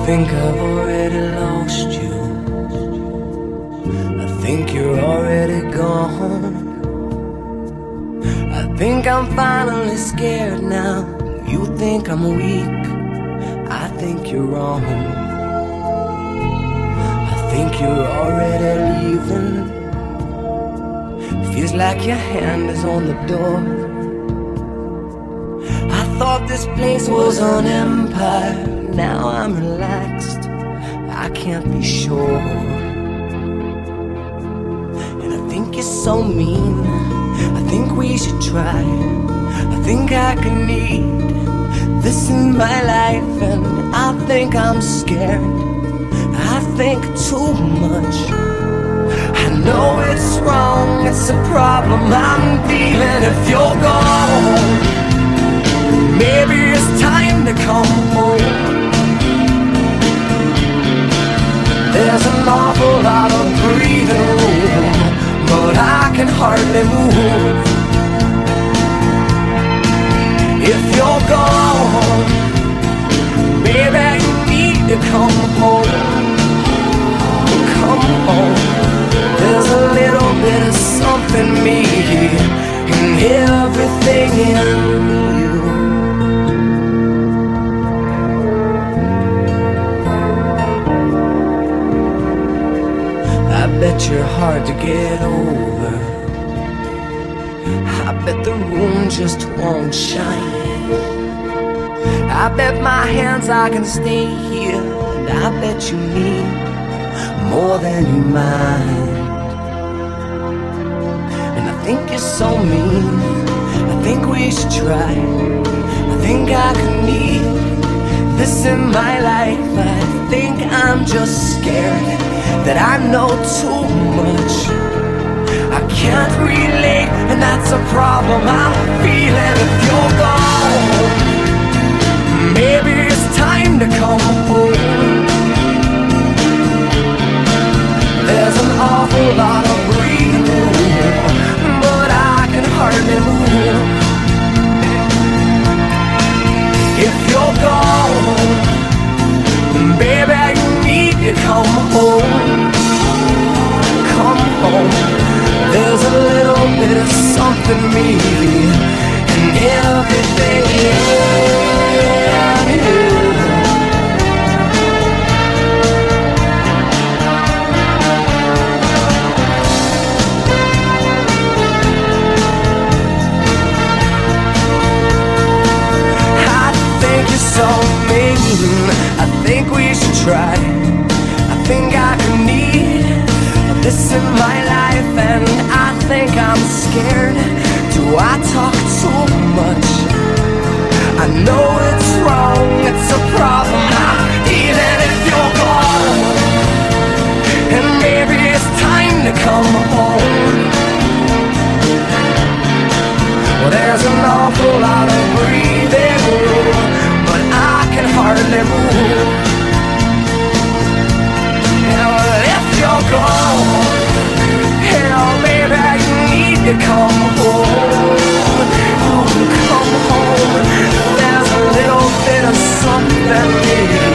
think I've already lost you. I think you're already gone. I think I'm finally scared now. You think I'm weak, I think you're wrong. I think you're already leaving. Feels like your hand is on the door. I thought this place was an empire. Now I'm relaxed, I can't be sure. And I think you're so mean, I think we should try. I think I could need this in my life. And I think I'm scared, I think too much. I know it's wrong, it's a problem I'm feeling. If you're gone, maybe it's time to come home. There's an awful lot of breathing room, but I can hardly move. If you're gone, baby, you need to come home. Come home. There's a little bit of something me and everything in you. I bet you're hard to get over. I bet the room just won't shine. I bet my hands I can stay here. And I bet you need more than you mind. And I think you're so mean, I think we should try. I think I could need this in my life. I think I'm just scared that I know too much. I can't relate, and that's a problem I'm feeling. If you're gone, maybe it's time to come home. There's an awful lot of breathing room, but I can hardly move. If you're gone, baby, you need to come home. Come home. There's a little bit of something me and everything in you. I think you're so mean, I think we should try. I think I could need this in my life, and I think I'm scared. Do I talk too much? I know it's wrong, it's a problem now, even if you're gone. And maybe it's time to come home. Well, there's an awful lot of breathing room, but I can hardly move. If you're gone, hell, baby, you need to come home. Oh, come home. There's a little bit of something here